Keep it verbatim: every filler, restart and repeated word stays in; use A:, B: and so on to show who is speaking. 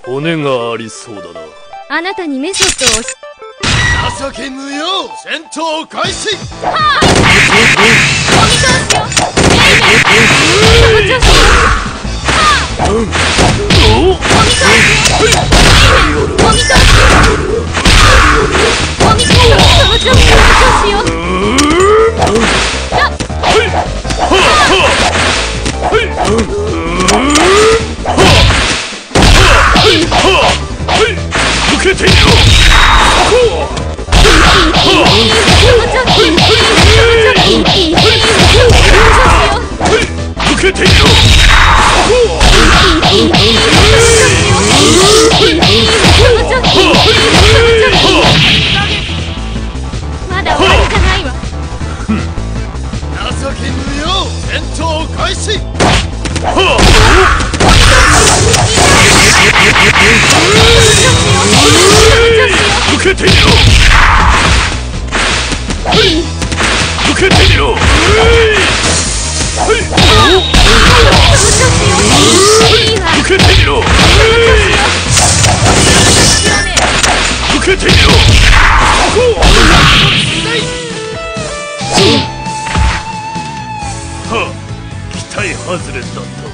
A: 骨がありそうだな。
B: あなたにメソッドをし
C: 情け無用、戦闘開始。
B: はあお見通しよ。エイメンその調子よ。はあお見通しよ。エイメンお見通しよ。お見通しよ。その調子よ。その調子よ。だはい
A: 受けてみろ。受けてみろ。
B: まだ終わりじゃないわ。
C: 情け無用、戦闘開始。
A: 受けてみろ。受けてみろ。受けてみろ。受けてみろ。はあ、期待外れだった。